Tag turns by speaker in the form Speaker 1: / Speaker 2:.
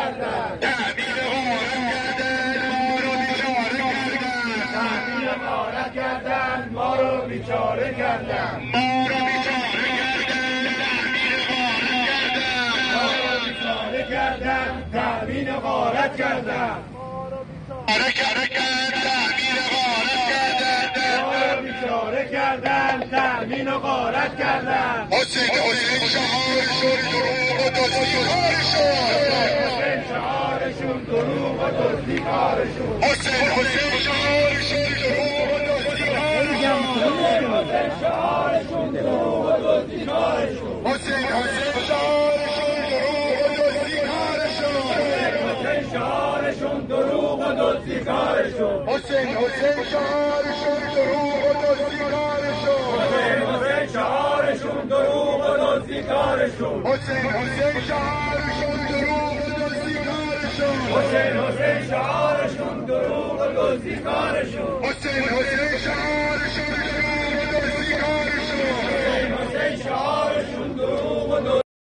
Speaker 1: کردن،
Speaker 2: تأمین غارت کردن، ما رو بیچاره کردن، تأمین غارت کردن، بیچاره کردن، تأمین غارت کردن. حسین شعارشون دروغ و دزدی
Speaker 1: شعارشون دروغ و دزدی کارشون.
Speaker 2: حسین شعارشون دروغ و دزدی
Speaker 1: شعارشون دروغ و دزدی کارشون.
Speaker 2: حسین شعارشون دروغ و دزدی کارشون.
Speaker 1: شعارشون دروغ و دزدی کارشون.
Speaker 2: حسین شعارشون دروغ و دزدی کارشون.
Speaker 1: شعارشون دروغ و دزدی کارشون.
Speaker 2: حسین شعارشون دروغ و دزدی کارشون.
Speaker 1: شعارشون دروغ و دزدی کارشون.
Speaker 2: حسین